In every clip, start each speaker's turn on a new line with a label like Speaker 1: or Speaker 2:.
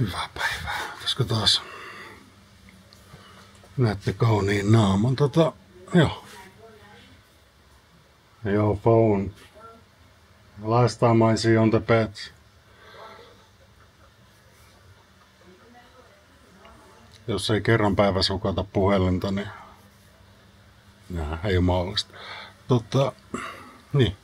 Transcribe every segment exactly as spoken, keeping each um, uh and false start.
Speaker 1: Hyvää päivää. Olisiko taas näette kauniin naaman? Tota, joo. Joo, phone. Last time I see on the bed. Jos ei kerran päivässä hukata puhelinta, niin nää, ei ole mahdollista. Tota, niin.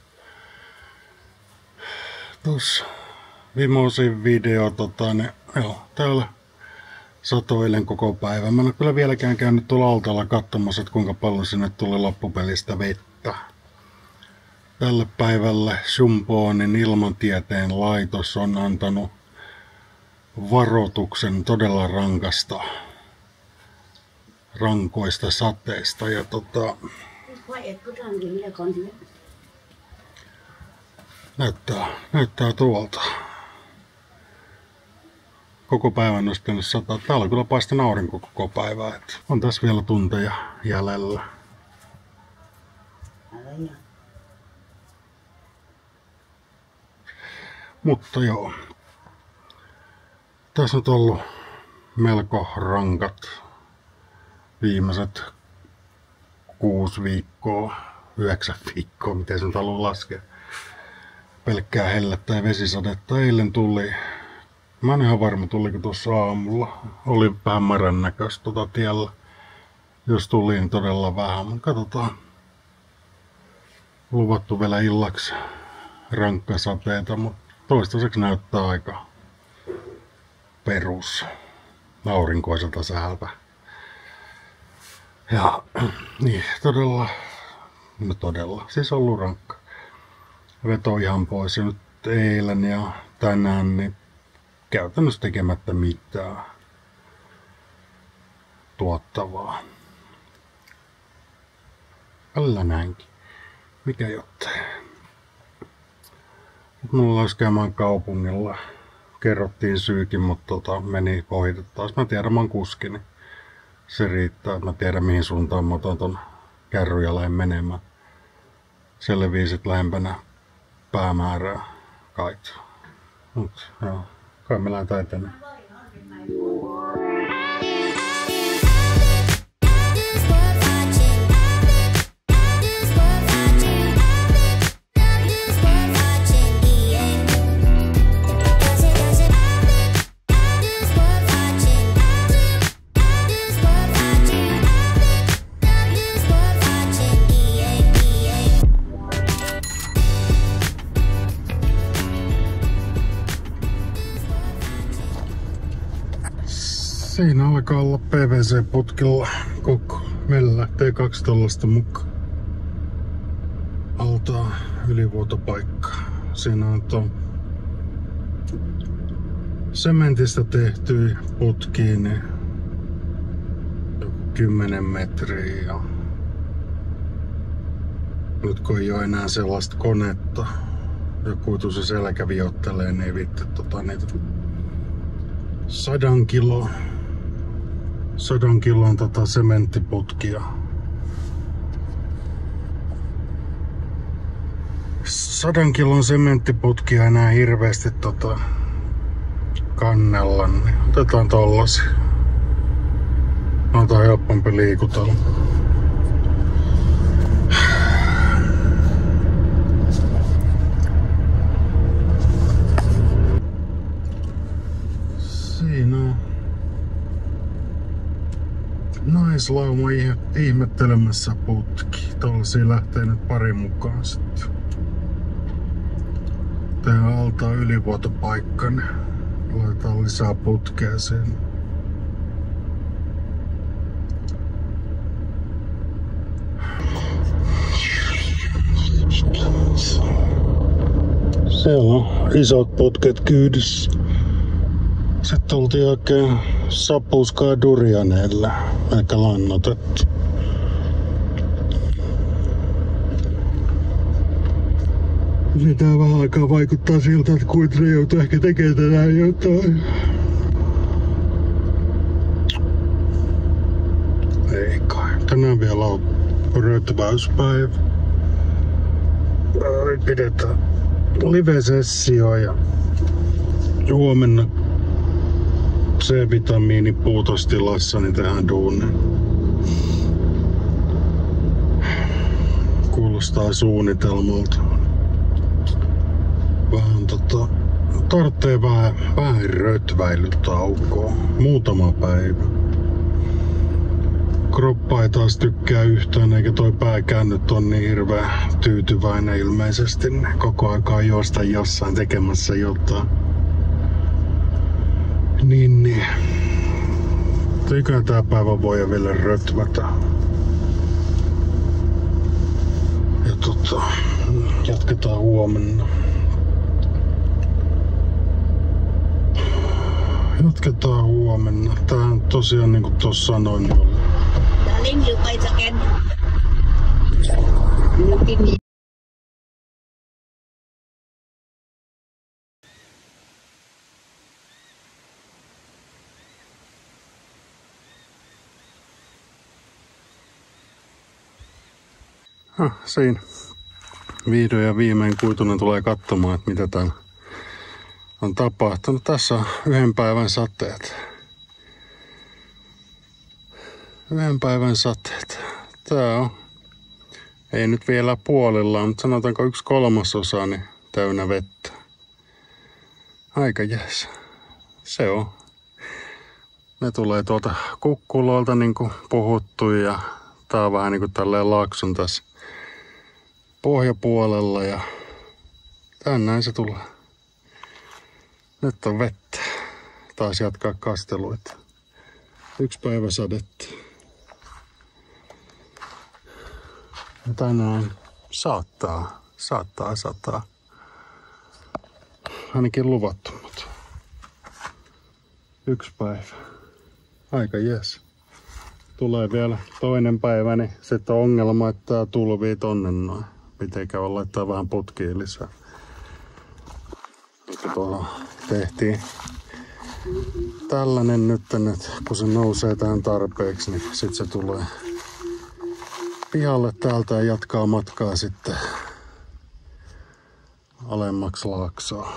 Speaker 1: Tuossa viimeisin video, tota, niin, joo, täällä satoilen koko päivän. Mä en ole kyllä vieläkään käynyt tuolla altaalla katsomassa, että kuinka paljon sinne tuli loppupelistä vettä. Tälle päivälle Shumponin ilmantieteen laitos on antanut varoituksen todella rankasta, rankoista sateista. Ja tota, näyttää, näyttää tuolta. Koko päivän olisi pitänyt sataa. Täällä on kyllä paistanut aurinko koko päivää. Että on tässä vielä tunteja jäljellä. Mutta joo. Tässä on ollut melko rankat viimeiset kuusi viikkoa, yhdeksän viikkoa, miten se nyt haluaa laskea. Pelkkää hellettä ja vesisadetta. Eilen tuli, mä en ihan varma tuliko tuossa aamulla, oli vähän märän näköistä tuota tiellä. Jos tuli, niin todella vähän, mutta katsotaan. Luvattu vielä illaksi rankkasateita, mutta toistaiseksi näyttää aika perus aurinkoiselta säältä. Ja niin, todella, no todella, siis ollut rankka. Veto ihan pois ja nyt eilen ja tänään niin käytännössä tekemättä mitään tuottavaa. Alla näinkin. Mikä jottei. Mulla olisi käymään kaupungilla. Kerrottiin syykin, mutta tota, meni ohitettaas. Mä tiedän, mä oon kuski, niin se riittää. Mä tiedän, mihin suuntaan mä otan ton kärryn ja lähden menemään. Selvii sit lähempänä päämäärää kait. Mut joo, kai me lähdetään eteneen. Siinä alkaa olla P V C-putkilla koko. Meillä lähtee kaksi tollasta mukaan. Altaa ylivuotopaikka. Siinä on tuon sementistä tehty putkiin niin kymmenen metriä. Ja nyt kun ei ole enää sellaista konetta, joku tuossa selkä viottelee, niin ei vittu tota niitä sadan kilo. Sadan kilon tota sementtiputkia. Sadan kilon sementtiputkia enää hirveästi tota kannella, niin otetaan tollasia. On tää helpompi liikutella. Siinä on naislauma ihmettelemässä putki. Tollasia lähtee nyt pari mukaan sitten. Tehdään altaan ylivuotopaikka, niin laitetaan lisää putkea siihen. Siellä on isot putket kyydissä. Sitten oltiin oikein sapuskaa durianeilla, eikä lannotettu. Sitä vähän aikaa vaikuttaa siltä, että kuitenkin joutuu ehkä tekemään tänään jotain. Ei kai. Tänään vielä on rötväyspäivä. Pidetään live-sessio ja huomenna C-vitamiinin puutostilassa, niin tehdään duunia. Kuulostaa suunnitelmalta. Vähän tota... Tarvitsee vähän, vähän rötväilytaukoa. Muutama päivä. Kroppa ei taas tykkää yhtään, eikä toi pääkäännyt on niin hirveän tyytyväinen ilmeisesti. Koko aikaa juosta jossain tekemässä jotain. Niin, niin. Eiköhän tää päivä voi vielä rötvätä. Ja tota, jatketaan huomenna. Jatketaan huomenna. Tää on tosiaan niinku tossa sanoin jo.
Speaker 2: Darling, you wait again. You give me.
Speaker 1: Ah, siinä. Vihdoin ja viimein Kuitunen tulee katsomaan, että mitä täällä on tapahtunut. Tässä on yhden päivän sateet. Yhden päivän sateet. Tää on, ei nyt vielä puolillaan, mutta sanotaanko yksi kolmasosa niin täynnä vettä. Aika jees. Se on. Ne tulee tuolta kukkuloilta niin kuin puhuttu ja tää on vähän niin kuin tälleen laakson tässä pohjapuolella ja tänään se tulee. Nyt on vettä. Taas jatkaa kasteluita. Yksi päivä sadetta. Ja tänään saattaa, saattaa sataa. Ainakin luvattu, mutta yksi päivä. Aika jes. Tulee vielä toinen päivä, niin sitten on ongelma, että tää tulvii tonne noin. Pitääkö olla laittaa vähän putkia lisää. Mutta tuolla tehtiin tällainen nyt, että kun se nousee tähän tarpeeksi, niin sitten se tulee pihalle täältä ja jatkaa matkaa sitten alemmaksi laaksoa.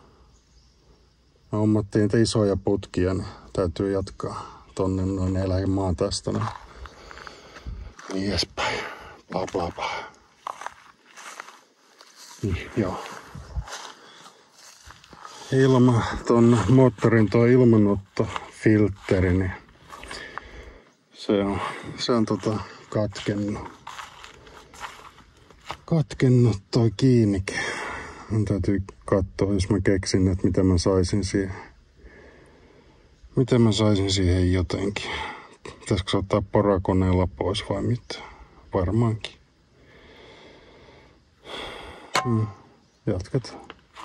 Speaker 1: Me hommattiin niitä isoja putkia, niin täytyy jatkaa tonne noin eläimaan tästä. Niin edespäin. Bla bla bla. Niin, joo. Ilma, ton moottorin tuo ilmanottofiltteri, niin se on, se on tota katkennut. Katkennut toi kiinnike. Mun täytyy katsoa, jos mä keksin, että mitä mä saisin siihen. Miten mä saisin siihen jotenkin. Pitäisikö se ottaa porakoneella pois vai mitä? Varmaankin. Hmm. Jatketaan.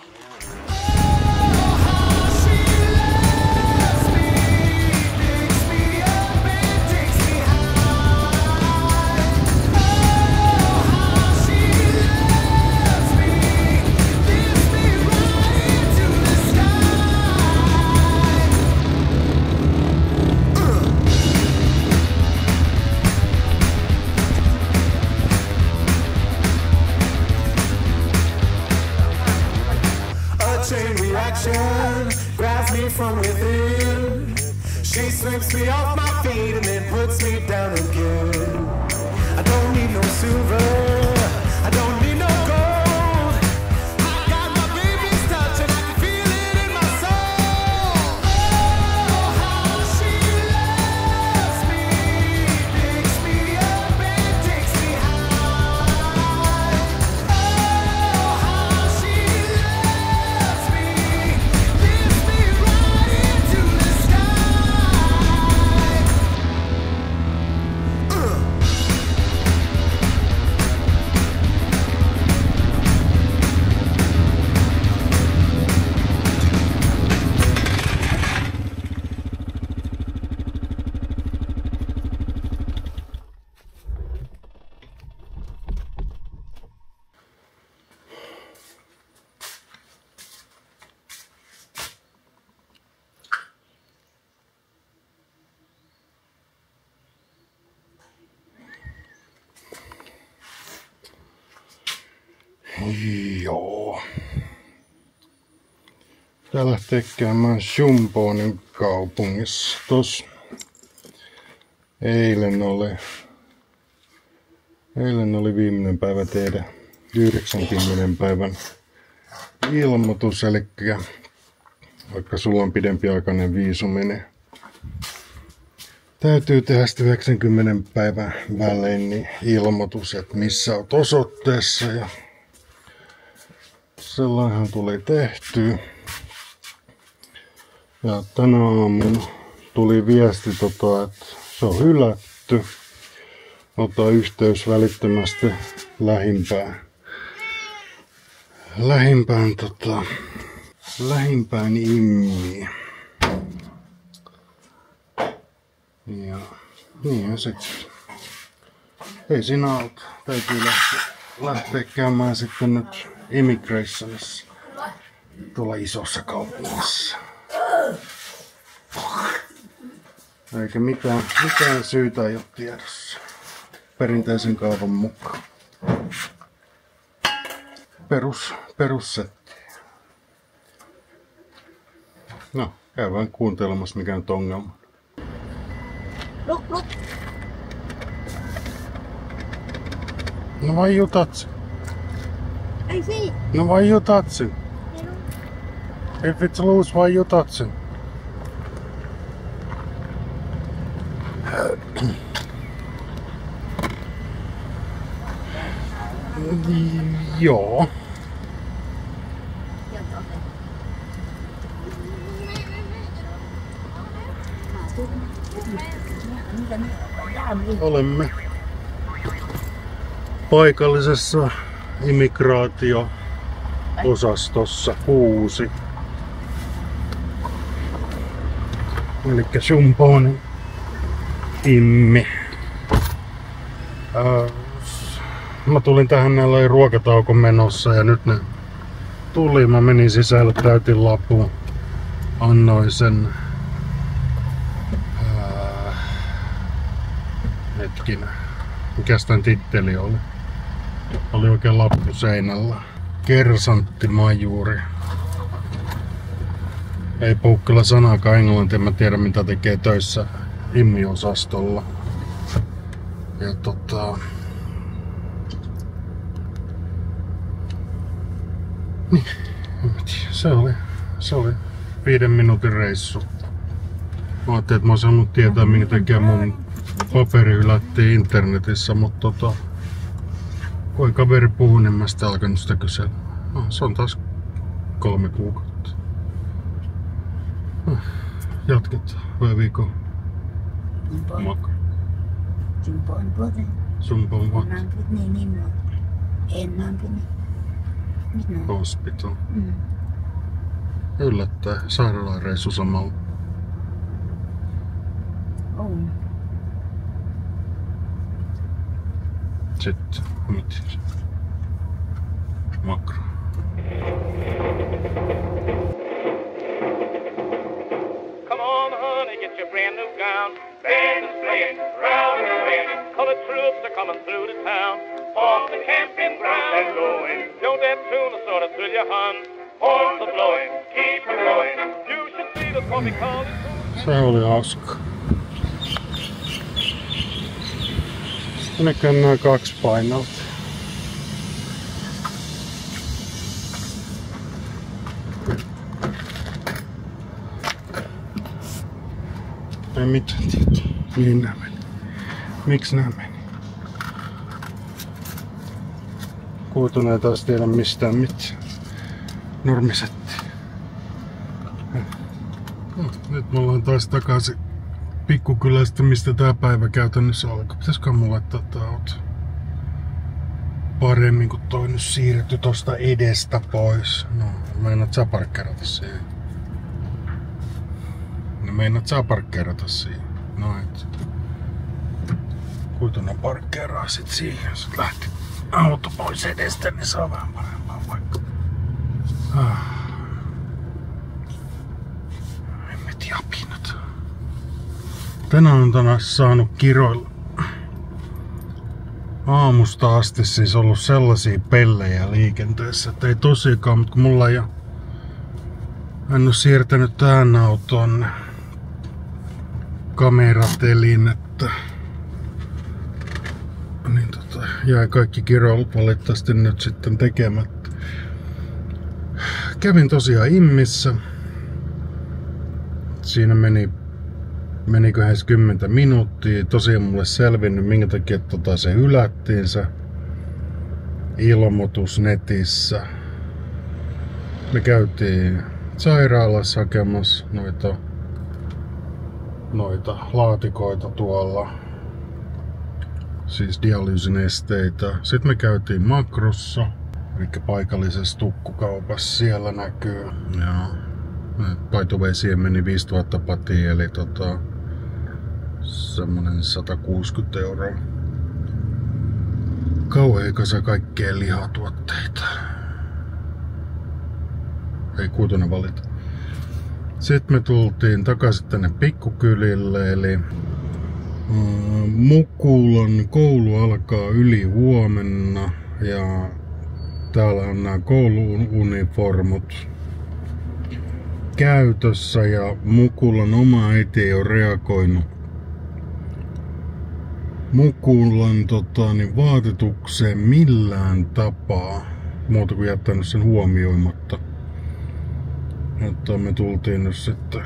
Speaker 3: Grabs me from within. She sweeps me off my feet and then puts me down again. I don't need no silver, I don't need no gold. I got my baby's touch and I can feel it in my soul. Oh, how she loves me, picks me up and takes me high. Oh, how she loves me, lifts me right into the sky. Uh.
Speaker 1: Joo. Tää lähtee käymään jumboon, niin kaupungissa. Tos eilen oli, eilen oli viimeinen päivä tehdä yhdeksänkymmenen päivän ilmoitus, eli vaikka sulla on pidempiaikainen viisumi, niin täytyy tehdä sitten yhdeksänkymmenen päivän välein niin ilmoitus, että missä olet osoitteessa, ja sellainhan tuli tehtyä. Ja tänä aamuna tuli viesti, tota, että se on hylätty. Ota yhteys välittömästi lähimpään. Lähimpään tota... Lähimpään immiin. Ja niin sit. Ei siinä auta. Täytyy lähteä, lähteä käymään sitten nyt immigrationissa. Tuolla isossa kaupungissa. Eikä mitään, mitään syytä ei ole tiedossa. Perinteisen kaavan mukaan. Perus, perussetti. No, käydään kuuntelemassa mikä on ongelma.
Speaker 2: Look, look.
Speaker 1: No why you touch?
Speaker 2: I see.
Speaker 1: No why you touching? If it's loose, why you touching? Joo. Olemme paikallisessa immigraatio-osastossa kuusi. Elikkä Shumponin immi. Äh, mä tulin tähän, näillä oli ruokatauko menossa ja nyt ne tuli. Mä menin sisälle, täytin lapun, annoin sen. Hetkinen. Mikäs tän titteli oli? Oli oikein lappu seinällä. Kersantti majuri. Ei puhu kyllä sanaakaan englantia, mä tiedän mitä tekee töissä immiosastolla. Ja tota... Niin, en mä tiedä. Se oli, se oli viiden minuutin reissu. Mä ajattelin, että mä oon saanut tietää minkä takia mun paperi hylättiin internetissä, mutta tota, kun kaveri puhui, niin mä sitten alkanut sitä kysellä. No, se on taas kolme kuukautta. No, jatketaan. Where we go? Mak.
Speaker 2: Shumpon puolen.
Speaker 1: Shumpon what?
Speaker 2: Namput niin niin mua. En namput niin. Mitä?
Speaker 1: Hospital.
Speaker 2: Mm.
Speaker 1: Yllättäen. Sairaalareissu samalla.
Speaker 2: On.
Speaker 1: Sitten, mitä? Makro.
Speaker 4: Come on, honey, get your brand new gown. Band is playing, round and playing. Colored troops are coming through the town. Off the camping ground and going. Don't that tune will sort of thrill your hun. Horns are blowing, keep it going. You should see the what we call it.
Speaker 1: Se oli hauska. Nekään nää kaksi painolta. Ei mitään tietoa. Mihin nää meni? Miksi nää meni? Kuutuna ei taas tiedä mistään mitään. Normisetti. No, nyt me ollaan taas takaisin pikkukylästä, mistä tää päivä käytännössä alkoi. Pitäisikö mun laittaa tää auto paremmin, kun toi nyt siirtyi tosta edestä pois? No, meinaat sä parkkeerata siihen? No, meinaat sä parkkeerata siihen? No et. Kuituna parkkeeraa sit siihen, jos lähti auto pois edestä, niin saa vähän parempaa vaikka. Ah. Hemmet japinat. Tänään on taas saanut kiroilla aamusta asti siis ollut sellaisia pellejä liikenteessä, että ei tosiaankaan, mutta kun mulla ei ole, en ole siirtänyt tähän autoon kameratelinettä. Niin tota, jäi kaikki kirjoilut valitettavasti nyt sitten tekemättä. Kävin tosiaan Immissä. Siinä meni menikö edes kymmentä minuuttia. Tosiaan mulle selvinnyt minkä takia tota se hylättiin se ilmoitus netissä. Me käytiin sairaalassa hakemassa noita, noita laatikoita tuolla. Siis dialyysinesteitä. Sitten me käytiin Makrossa, eli paikallisessa tukkukaupassa. Siellä näkyy. Ja by the way, siihen meni viisituhatta patia, eli tota, semmonen sata kuusikymmentä euroa. Kauhea kasa kaikkea lihatuotteita. Ei kuutuna valita. Sitten me tultiin takaisin tänne pikkukylille, eli mm, Mukulan koulu alkaa yli huomenna ja täällä on nämä kouluuniformut käytössä ja Mukulan oma äiti ei ole reagoinut Mukulan tota, niin vaatetukseen millään tapaa, muuta kuin jättänyt sen huomioimatta. Että me tultiin nyt sitten,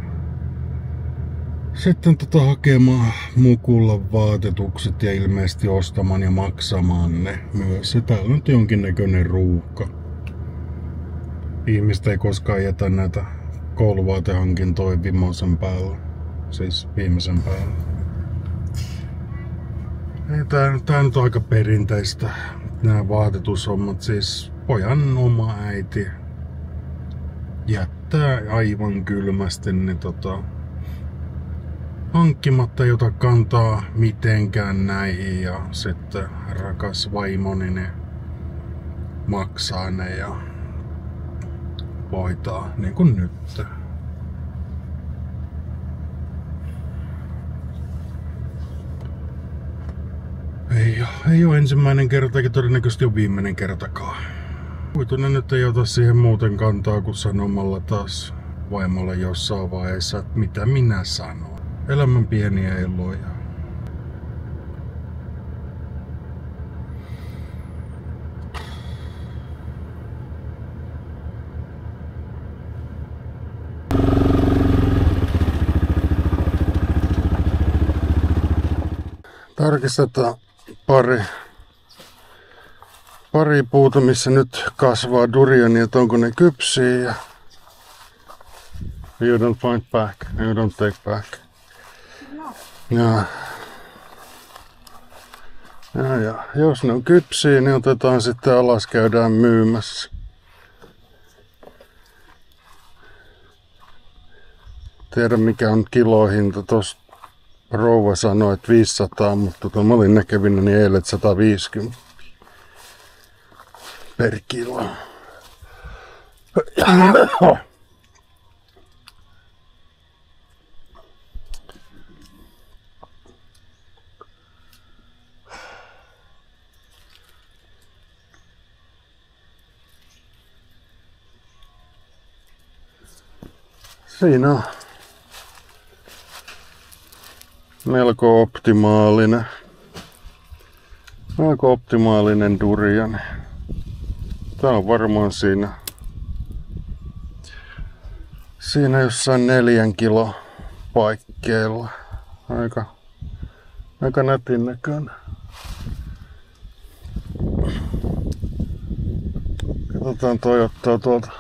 Speaker 1: sitten tota hakemaan Mukulan vaatetukset ja ilmeisesti ostamaan ja maksamaan ne myös. Ja täällä on nyt jonkinnäköinen ruuhka. Ihmistä ei koskaan jätä näitä kouluvaatehankintoja viimeisen päällä. Siis viimeisen päällä. Tää, tää nyt on aika perinteistä, nämä vaatetushommat. Siis pojan oma äiti jättää aivan kylmästi niin tota, hankkimatta jota kantaa mitenkään näihin ja sitten rakas vaimoni ne maksaa ne ja hoitaa niin kuin nyt. Ei, ei ole ensimmäinen kerta eikä todennäköisesti ole viimeinen kertakaan. Kuitunen nyt ei ota siihen muuten kantaa kuin sanomalla taas vaimolle jossain vaiheessa, että mitä minä sanon. Elämän pieniä eloja. Tarkistetaan pari, pari puuta, missä nyt kasvaa duriania, että onko ne kypsiä. Ja you don't find back, you don't take back. No. Ja, ja, ja jos ne on kypsiä, niin otetaan sitten alas, käydään myymässä. Tiedä mikä on kilohinta tosta. Rouva sanoi, että viisisataa, mutta tota, mä olin näkevinä niin eilen, että sata viisikymmentä per kilo. Siinä on melko optimaalinen, melko optimaalinen durian. Tää on varmaan siinä, siinä jossain neljän kilo paikkeilla. Aika, aika nätin näköinen. Katsotaan toi ottaa tuolta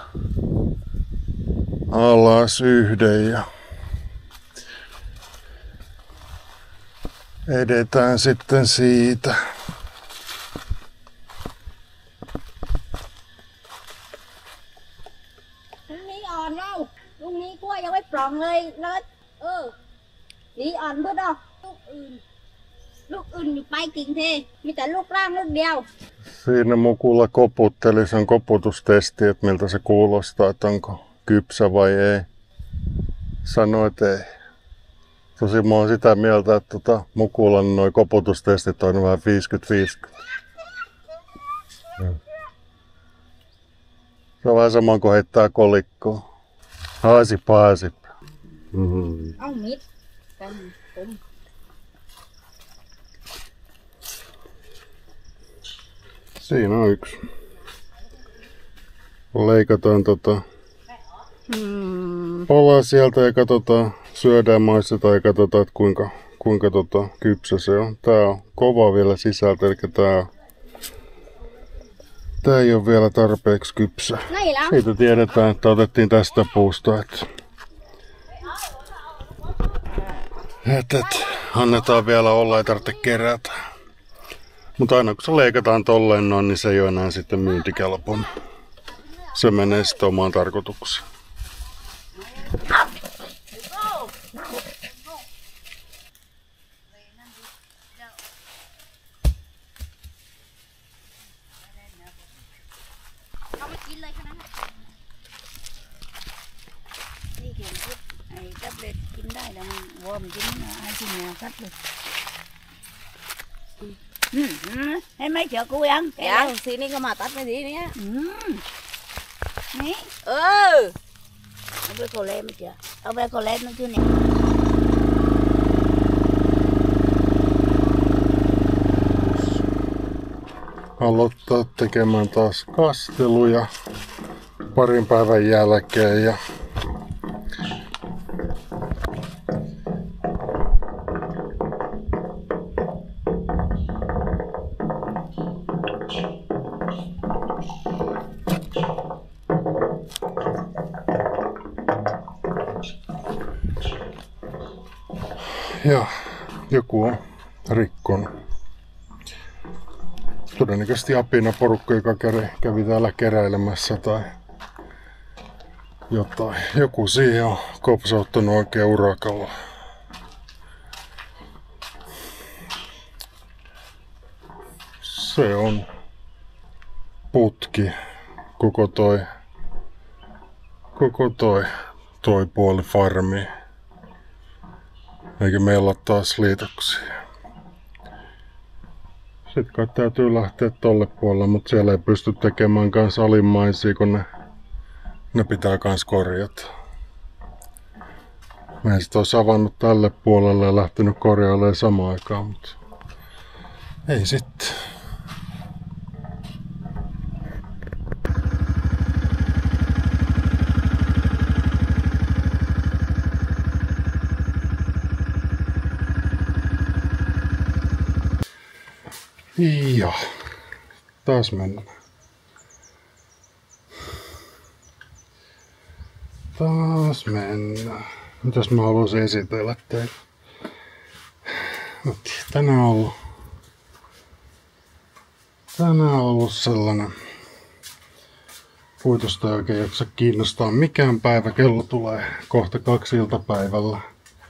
Speaker 1: alas yhden ja edetään sitten siitä.
Speaker 2: Ní on đâu, lúc ní cuaยังไม่ปล่องเลยเลยเออníอ่อนเพื่อดอกลูกอื่นลูกอื่นอยู่ไปกิ่งเทมีแต่ลูกล่างลูกเดียว
Speaker 1: Siinä Mukula koputteli sen koputustesti, että miltä se kuulostaa, että onko kypsä vai ei. Sanoi, että ei. Tosin mä oon sitä mieltä, että tota, Mukulan noi koputustestit on vähän viisikymmentä viisikymmentä. Se on vähän sama kuin heittää kolikkoa. Haasi paasi. Mm-hmm.
Speaker 2: Ông mít Tänne, tänne.
Speaker 1: Siinä on yksi. Leikataan tota
Speaker 2: Hmm.
Speaker 1: palaa sieltä ja katsotaan, syödään, maistetaan ja katsotaan, että kuinka, kuinka tota kypsä se on. Tää on kova vielä sisältä, eli tää, tää ei ole vielä tarpeeksi kypsä.
Speaker 2: Näillä on.
Speaker 1: Siitä tiedetään, että otettiin tästä puusta, että, että, että annetaan vielä olla, ei tarvitse kerätä. Mutta aina kun se leikataan tolleen noin, niin se ei ole enää sitten myyntikelpoinen. Se menee sitten omaan tarkoitukseen.
Speaker 2: Ai tablet กินได้แล้วมันวอร์มกินให้กินแนวคัดเลยอืมให้ไหมเจอกูยัง
Speaker 5: Dạ, xí này có mà tắt cái gì nè.
Speaker 2: อืมนี่
Speaker 5: Ừ.
Speaker 2: เอาไปโคเล่ไม่เจอเอาไปโคเล่นั่นชื่อเนี่ย
Speaker 1: Aloittaa tekemään taas kasteluja parin päivän jälkeen ja ja joku on rikkonut. Todennäköisesti apina porukka, joka kävi täällä keräilemässä tai jotain. Joku siihen on kopsauttanut oikein urakalla. Se on putki. Koko toi, koko toi, toi puoli farmi. Eikä meillä ole taas liitoksia. Sitten kai täytyy lähteä tolle puolelle, mutta siellä ei pysty tekemään kans alimmaisia, kun ne, ne pitää kans korjata. Mä en sit ois avannut tälle puolelle ja lähtenyt korjailemaan samaan aikaan, mutta ei sitten. Ja taas mennään. Taas mennään. Mitäs mä haluaisin esitellä teille? Tänään on ollut, tänään on ollut sellainen puitosta ei oikein jaksa kiinnostaa mikään päivä. Kello tulee kohta kaksi iltapäivällä.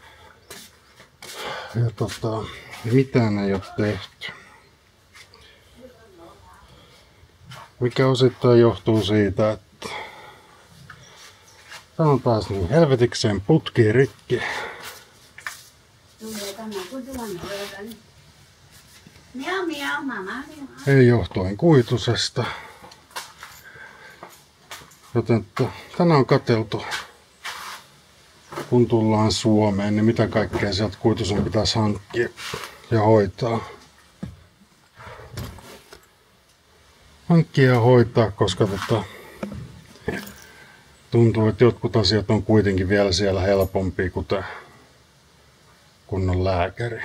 Speaker 1: Ja tota, mitään ei ole tehty. Mikä osittain johtuu siitä, että tää on taas niin helvetikseen putki rikki. Ei johtuen kuitusesta. Joten tänään on katseltu, kun tullaan Suomeen, niin mitä kaikkea sieltä kuitusen pitäisi hankkia ja hoitaa. Hankkia ja hoitaa, koska tota, tuntuu, että jotkut asiat on kuitenkin vielä siellä helpompia, kuten kunnon lääkäri.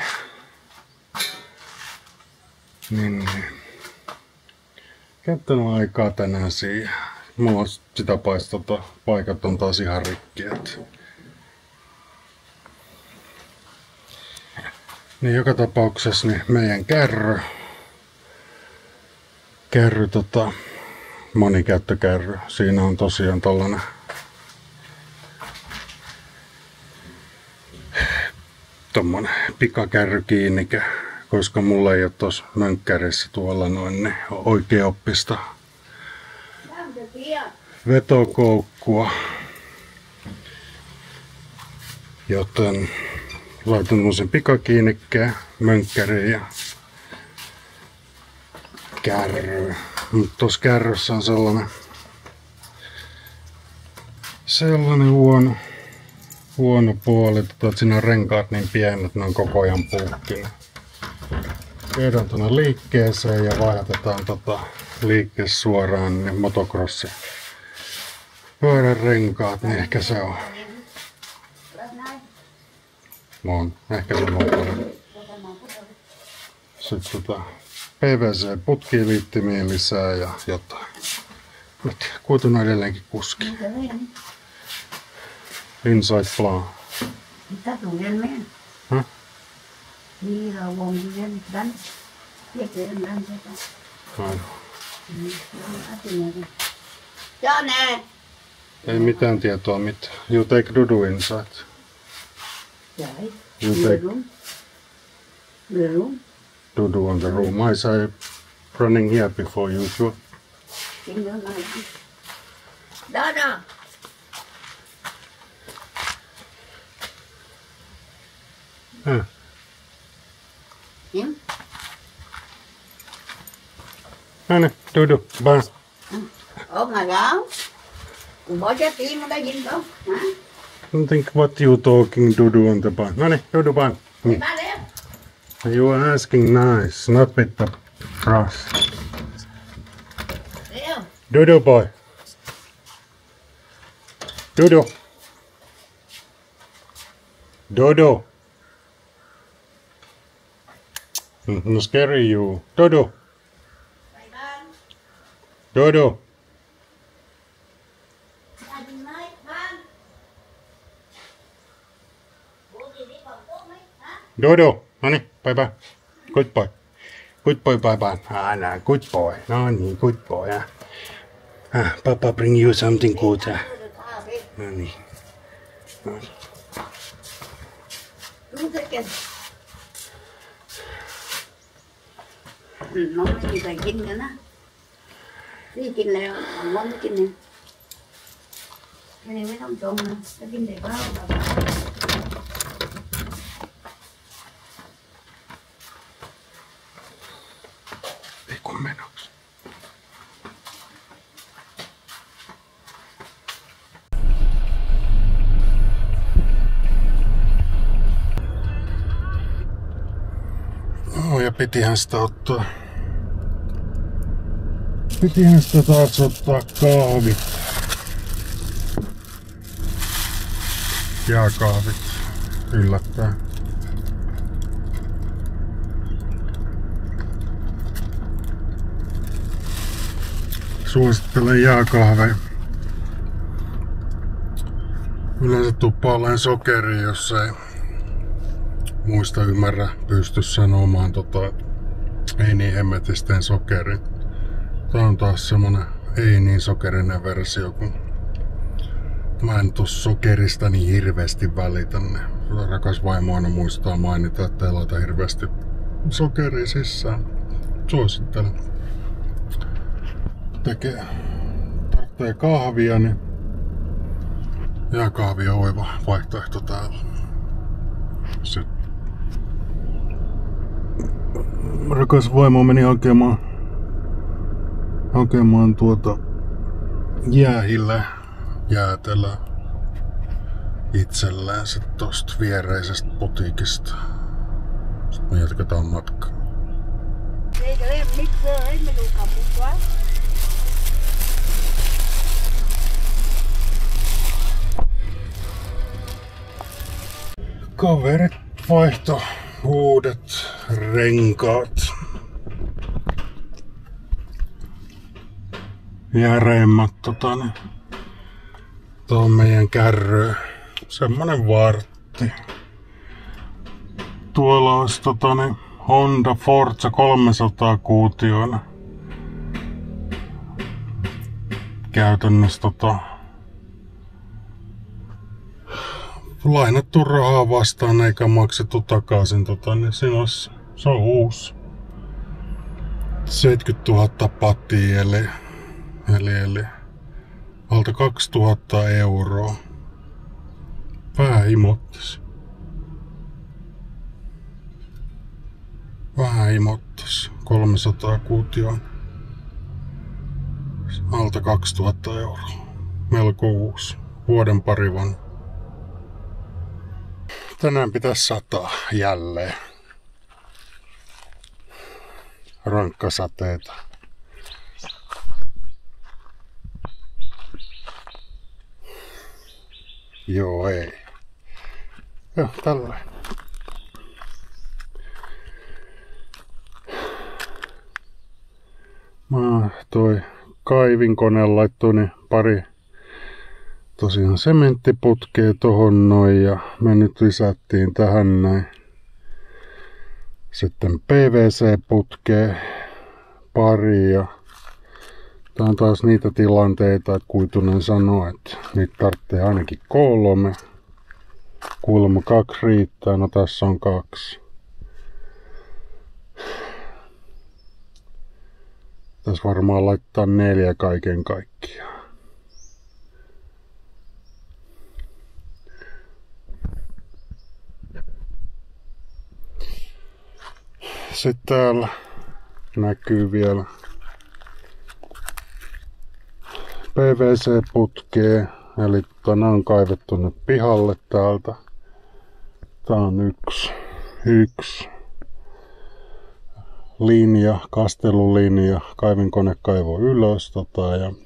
Speaker 1: Niin, niin. Käyttänyt aikaa tänään siihen. Mulla on sitä paista, tota, paikat on taas ihan rikki. Et. Niin joka tapauksessa niin meidän kärry. Kärry, tota, monikäyttökärry. Siinä on tosiaan tällainen tommonen pikakärry kiinnikä, koska mulla ei ole tuossa mönkkärissä tuolla noin ne oikeaoppista vetokoukkua. Joten laitan tämmösen pikakiinnikkeen mönkkäriin ja kärry. Mutta tuossa kärryssä on sellainen sellainen huono huono puoli, että siinä on renkaat niin pienet, ne on koko ajan puhkina. Viedään tuonne liikkeeseen ja vaihdetaan tota liikkeessä suoraan niin motocrossin pyörän renkaat, niin ehkä se on. On, ehkä se on. Sitten tota P V C-putkiliittimiä lisää ja jotain. Nyt kuituna edelleenkin kuski. Inside plan.
Speaker 2: Mitä sun vielä meidän?
Speaker 1: Häh?
Speaker 2: Niin, on vongin vielä tämän. Tiedätkö, tämän tätä?
Speaker 1: Aina.
Speaker 2: Janne!
Speaker 1: Ei mitään tietoa mitään. You take Dudu inside.
Speaker 2: Jäi.
Speaker 1: You take
Speaker 2: Room. The room.
Speaker 1: Dudu on the room. I say running here before you sure.
Speaker 2: Chính nó nói. Đó đó.
Speaker 1: Äh.
Speaker 2: Ừ.
Speaker 1: No niin, Dudu, vaan.
Speaker 2: Ủa mà gáo. Bỏ trái tim nó đây dính không? Hả?
Speaker 1: I think what you talking Dudu on the bun. No niin, Dudu bun.
Speaker 2: Đi ba đéo.
Speaker 1: You are asking nice, not with the brush.
Speaker 2: Đéo.
Speaker 1: Dudu boy. Dudu. Dudu. No scary you. Dudu.
Speaker 2: Bye bye.
Speaker 1: Dudu.
Speaker 2: Ba đi nói ba. Bố gì đi phòng tốt mấy hả?
Speaker 1: Dudu. No niin, bye bye. Good boy. Good boy, bye bye. Ah, nah, good boy. No niin, good boy. Ah. Ah, Papa bring you something good. Ah. No niin. No niin.
Speaker 2: Đúng thế kìa. Ừ, nó mới đi về kinh nữa đó. Đi kinh này, ngon cái kinh này. Cái này mới không trộn nữa. Cái kinh này bao là
Speaker 1: Ei kun menoksi. No ja pitihän sitä ottaa. Pitihän sitä taas ottaa kahvit. Jääkahvit. Yllättäen. Suosittelen jääkahveja. Yleensä tuppaa olemaan sokeria, jos ei muista ymmärrä pysty sanomaan tota, ei niin hemmetisteen sokeri. Tää on taas semmonen ei niin sokerinen versio, kun mä en tuossa sokerista niin hirveästi välitä. Rakas vaimo aina muistaa mainita, että ei laita hirveästi sokeria sisään. Suosittelen. Tekee, tarvitsee kahvia, niin jääkahvi on oiva vaihtoehto täällä. Se rakas vaimo meni hakemaan, hakemaan tuota jäähille jäätelöä itselleen sit tosta viereisestä putiikista. Sitten me jatketaan matkaa.
Speaker 2: Đây cho em mixer ấy mới đủ cầm bút quá.
Speaker 1: Kaverit vaihto uudet renkaat. Järeimmät tota ne. Tuo on meidän kärry. Semmonen vartti. Tuolla olisi tota ne Honda Forza kolmesataa kuutioina. Käytännössä tota lainattu rahaa vastaan eikä maksettu takaisin tota, niin siinä olisi, se on uusi. seitsemänkymmentätuhatta pattia eli, eli, eli alta kaksituhatta euroa. Vähän imottas. Vähän imottas. kolmesataa kuutioon. Alta kaksituhatta euroa. Melko uusi. Vuoden pari vanha. Tänään pitäisi sataa jälleen. Rankkasateita. Joo, ei. Joo, tällä. Mä toi kaivinkone laittoi niin pari tosiaan sementtiputkea tohon noin ja me nyt lisättiin tähän näin sitten P V C-putkea pari ja tää on taas niitä tilanteita, että Kuitunen sanoo, että niitä tarvitsee ainakin kolme. Kuulemma kaksi riittää, no tässä on kaksi. Tässä varmaan laittaa neljä kaiken kaikkiaan. Sitten täällä näkyy vielä P V C-putkea, eli tänään on kaivettu nyt pihalle täältä. Tää on yksi, yksi linja, kastelulinja, kaivinkone kaivo ylös tota, ja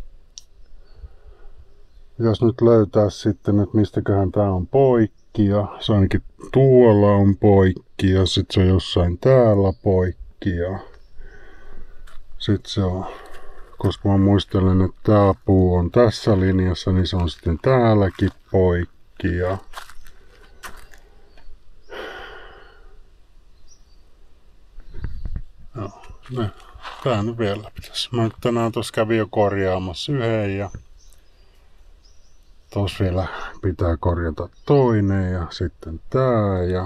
Speaker 1: pitäis nyt löytää sitten, että mistäköhän tää on poikki ja se ainakin tuolla on poikki ja sit se on jossain täällä poikki ja sit se on, koska mä muistelen, että tää puu on tässä linjassa, niin se on sitten täälläkin poikki ja no, ne, tää nyt vielä pitäisi. Mä nyt tänään tossa kävin jo korjaamassa yhden ja tossa vielä pitää korjata toinen ja sitten tää ja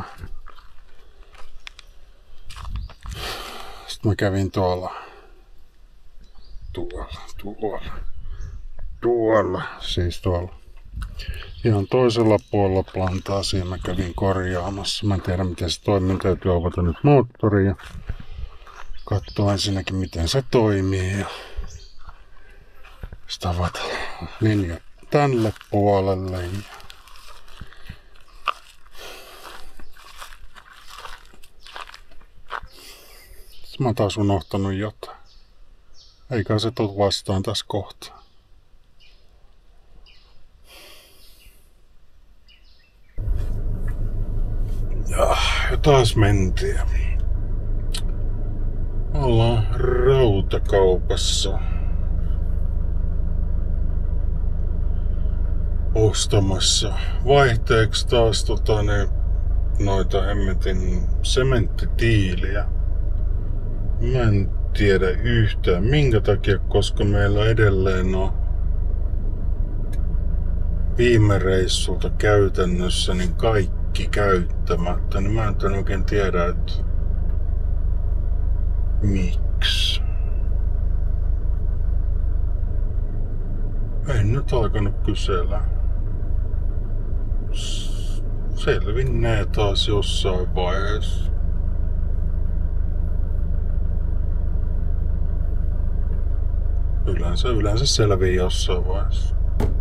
Speaker 1: sitten mä kävin tuolla tuolla, tuolla, tuolla, siis tuolla ihan toisella puolella plantaasia mä kävin korjaamassa. Mä en tiedä miten se toimii, täytyy avata nyt moottori ja katsoa ensinnäkin miten se toimii ja sitten avata linjat tälle puolelle ja sitten mä oon taas unohtanut jotain. Eikä se tuu vastaan tässä kohtaa. Ja, ja taas mentiin. Ollaan rautakaupassa ostamassa vaihteeksi taas tota, ne, noita hemmetin sementtitiiliä. Mä en tiedä yhtään minkä takia, koska meillä edelleen on viime reissulta käytännössä niin kaikki käyttämättä, niin mä en oikein tiedä, että miksi. En nyt alkanut kysellä. Selvinnee taas jossain vaiheessa. Yleensä, yleensä selvii jossain vaiheessa.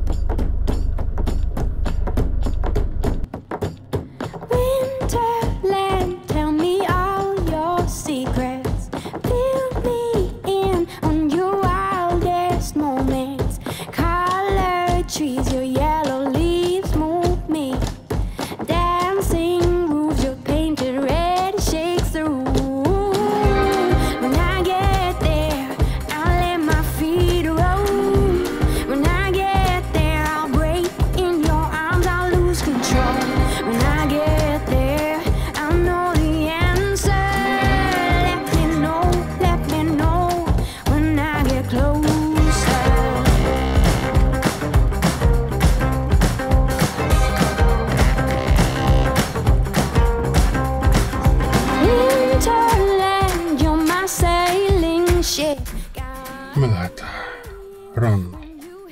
Speaker 1: Me lähdetään rannalle.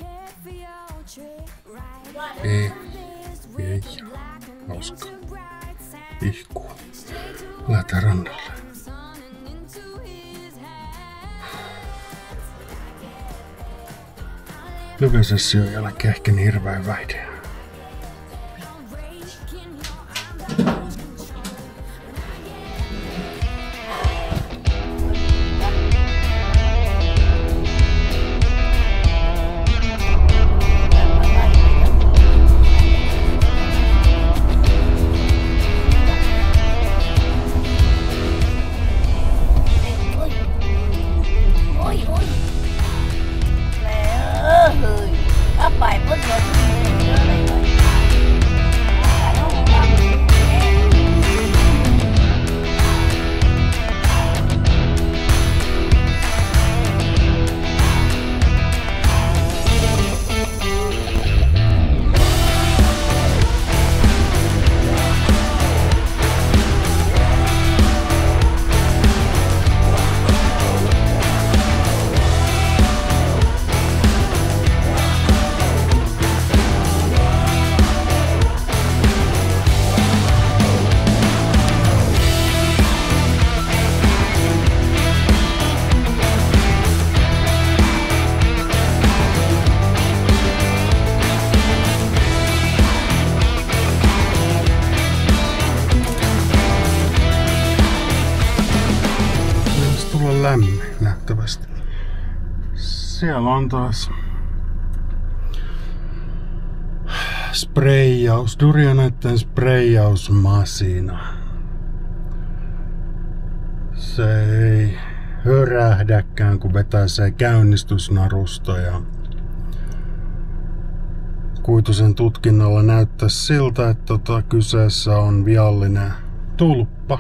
Speaker 1: Ei, ei, hauska. Ihku. Lähdetään rannalle. Lyhyen session jälkeen ehkä niin hirveän väide. lämmin nähtävästi. Siellä on taas sprayjaus, Durionetten sprayjausmasina. Se ei hörähdäkään, kun vetää se käynnistysnarusta, ja Kuitusen tutkinnalla näyttäisi siltä, että tota, kyseessä on viallinen tulppa.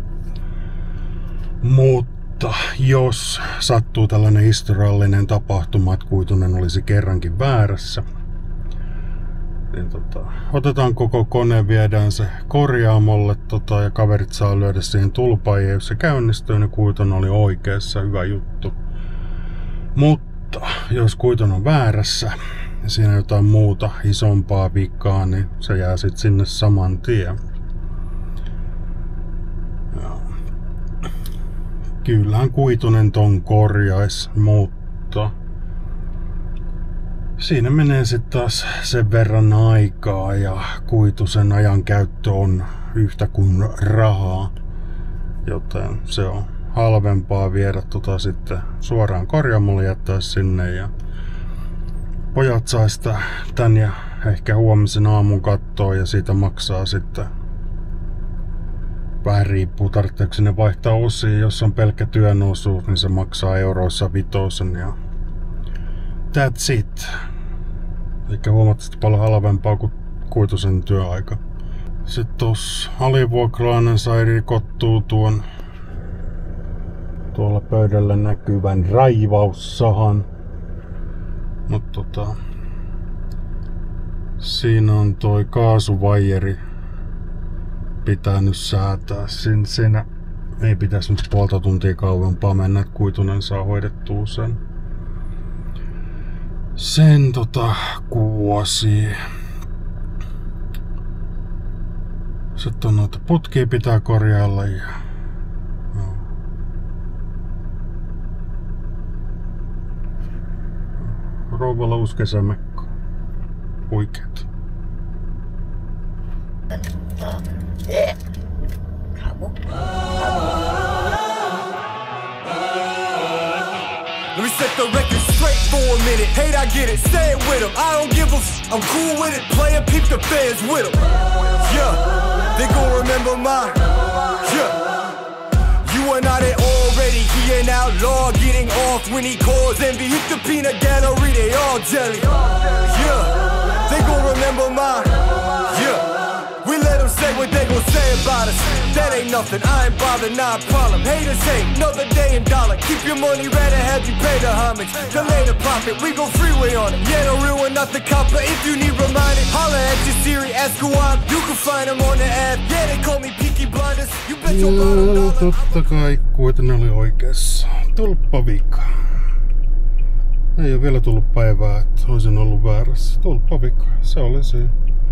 Speaker 1: Mutta jos sattuu tällainen historiallinen tapahtuma, että Kuitunen olisi kerrankin väärässä, niin tota, otetaan koko kone, viedään se korjaamolle tota, ja kaverit saa lyödä siihen tulpaan, ja jos se käynnistyy, niin Kuitunen oli oikeassa, hyvä juttu. Mutta jos Kuitunen on väärässä ja siinä jotain muuta isompaa vikaa, niin se jää sitten sinne saman tien. Ja kyllähän Kuitunen ton korjaisi, mutta siinä menee sitten taas sen verran aikaa, ja Kuitusen ajankäyttö on yhtä kuin rahaa, joten se on halvempaa viedä tota sitten suoraan korjaamolle, jättää sinne, ja pojat saa sitä tän ja ehkä huomisen aamun kattoa, ja siitä maksaa sitten vähän riippuu, tarvitseeko sinne vaihtaa osia. Jos on pelkkä työn osuus, niin se maksaa euroissa vitosen, ja that's it. Eikä huomattavasti paljon halvempaa kuin Kuitusen työaika. Sitten tossa alivuokralainen sai rikottua tuon tuolla pöydällä näkyvän raivaussahan. Mut tota, siinä on toi kaasuvaijeri pitänyt säätää. Sin, siinä ei pitäisi nyt puolta tuntia kauempaa mennä, että Kuitunen saa hoidettua sen. Sen tota kuosi. Sitten on noita putkia pitää korjailla, ja no. Rouvalla uusi kesämekko. Huikeet.
Speaker 3: Let me set the record straight for a minute. Hate, I get it, say it with them. I don't give a f, I'm cool with it. Play and peep the fans with them. Yeah, they gon' remember mine. Yeah, you and I, they already. He an outlaw getting off when he calls envy. Hit the peanut gallery, they all jelly. Yeah, they gon' remember mine. Yeah. We let them say what they gon' say about us. That ain't nothing, I ain't bothered, not a problem. Haters hate, another day in dollar. Keep your money, rather have you pay the homage. Delay the profit, we go freeway on it. Yeah, the real one, not the copper. If you need reminded, holla at your Siri, ask who I'm. You can find them on the app. Yeah, they call me Peaky Blinders. You bet your bottom dollar.
Speaker 1: Totta kai Kuitunen oli oikeassa. Tulppavika. Ei ole vielä tullut päivää, että olisin ollut väärässä. Tulppavika, se oli siinä.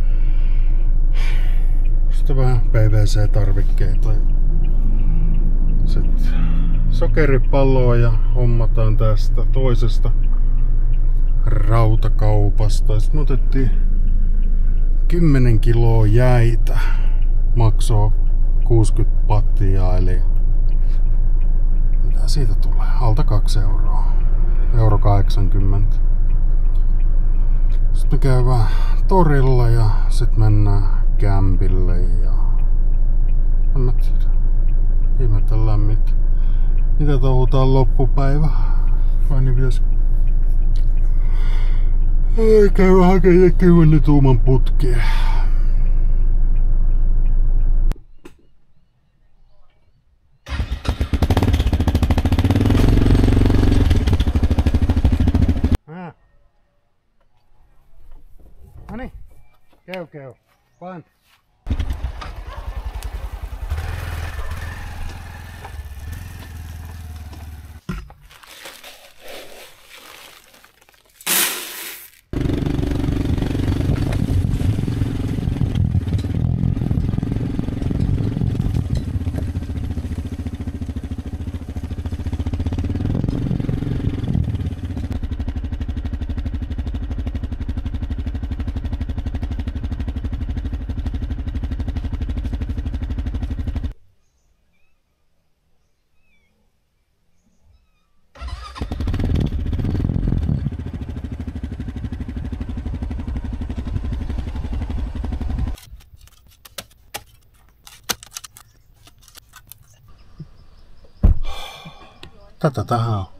Speaker 1: Sitten vähän P V C-tarvikkeita. Sitten sokeripalloa ja hommataan tästä toisesta rautakaupasta. Sitten me otettiin kymmenen kiloa jäitä. Maksoi kuusikymmentä pattia, eli mitä siitä tulee? Alta kaksi euroa. Euro kahdeksankymmentä. Sitten me käydään torilla ja sitten mennään kämpille, ja en mä tiedä. Ihmetellään mitä. Mitä touhutaan loppupäivä? Vai niin pitäis käy hakemaan kymmenen tuuman putkea. Noniin, käy käy. Vaan. Tätä tähän on.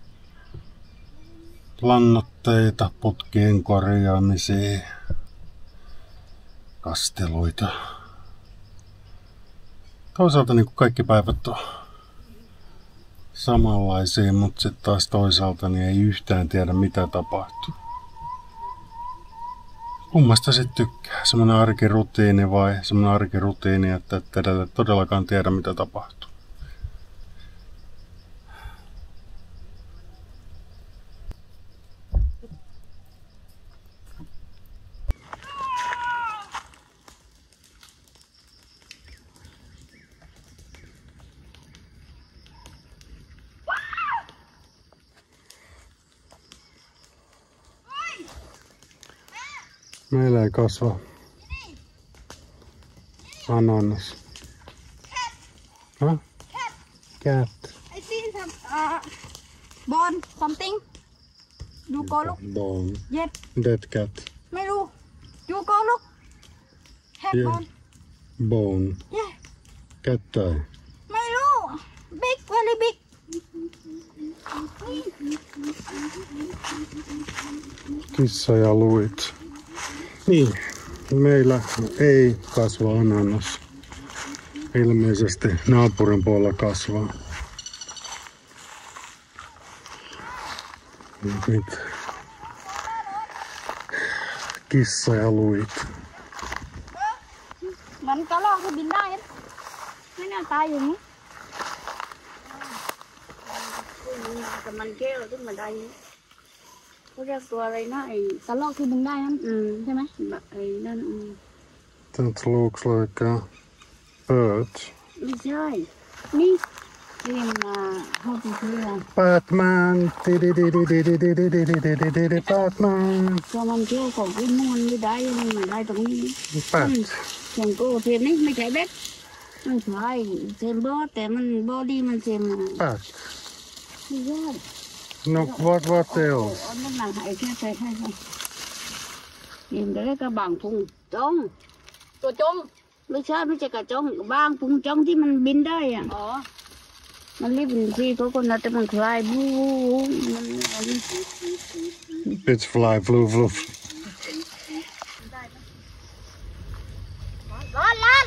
Speaker 1: Lannoitteita, putkien korjaamisia, kasteluita. Toisaalta niin kuin kaikki päivät on samanlaisia, mutta sitten taas toisaalta niin ei yhtään tiedä mitä tapahtuu. Kummasta sit tykkää? Semmoinen arkirutiini vai semmoinen arkirutiini, että et todellakaan tiedä mitä tapahtuu? Meillä ei kasva ananas. Huh? Cat.
Speaker 2: I see some uh, bone something. You go look.
Speaker 1: Bone.
Speaker 2: Yes.
Speaker 1: Dead cat.
Speaker 2: ไม่รู้ You go look. Head
Speaker 1: Yeah.
Speaker 2: bone.
Speaker 1: Bone.
Speaker 2: Yeah.
Speaker 1: Cat tai.
Speaker 2: ไม่รู้ Big very big.
Speaker 1: Kissa ja luit. Niin, meillä ei kasva ananas. Ilmeisesti naapurin puolella kasvaa. Nyt. Kissa ja luit.
Speaker 2: มันกระรอกที่บินได้นะไม่น่าตายอยู่นี่
Speaker 5: แต่มันแก้วขึ้นมาได้เขาเรียกตัวอะไรนะไอ้
Speaker 2: กระรอกที่บินได้นั่น
Speaker 5: อืม
Speaker 2: ใช่ไหม
Speaker 5: แบบไอ้นั่นอืม
Speaker 1: That looks like a bird.
Speaker 5: ไม่ใช่นี่เรียนมาเข้าไปเพื่อน
Speaker 1: Batman. Di-di-di-di-di-di-di-di-di-di-di-di-di-di. Batman.
Speaker 5: ก็มันแก้วของที่มันไม่ได้มันไม่ได้ตรงนี้
Speaker 1: Bat.
Speaker 5: เสียงโก้เทียนนี่ไม่ใช่เบ็ดไม่ใช่เซมบอแต่มันบอดี้มันเซม
Speaker 1: Bat.
Speaker 5: ไม่ใช่
Speaker 1: No, what, what
Speaker 5: เอ
Speaker 1: else?
Speaker 5: าน้ำหนักไอ้แค่ใช่ใช่ใช่เห็นได้กระบางพุงจ้อง
Speaker 2: ตัวจง
Speaker 5: ไม่ใช่ไม่ใช่กระจ้องบางพุงจ้องที่มันบินได้อ่ะ
Speaker 2: อ๋อ
Speaker 5: มันรีบบินที่เขาคนนั้นแต่มันคลายบูมันอันนี้
Speaker 1: It's fly, flew, flew.
Speaker 2: ร้อนร้อน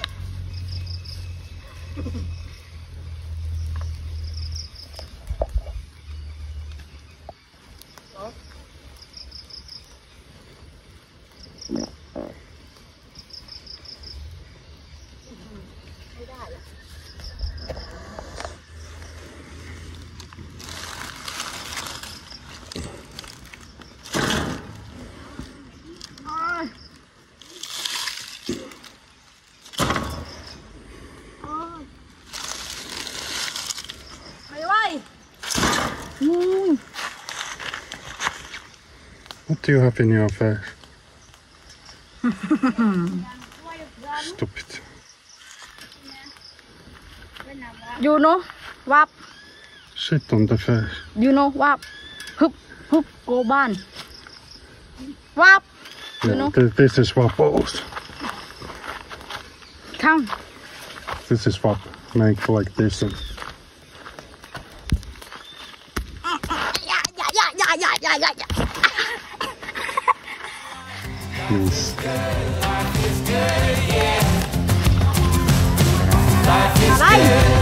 Speaker 2: ไม่ไหว
Speaker 1: What do you have in your face? Stupid.
Speaker 2: You know วับ
Speaker 1: Shit on the face.
Speaker 2: You know วับฮึบฮึบโกบ้านวับ You
Speaker 1: Yeah,
Speaker 2: know
Speaker 1: th- this is wapples.
Speaker 2: Come
Speaker 1: This is what make like this. And
Speaker 2: อย่าอย่าอย่าอย่าอย่าอย่าอย่า
Speaker 1: please.
Speaker 2: อะไร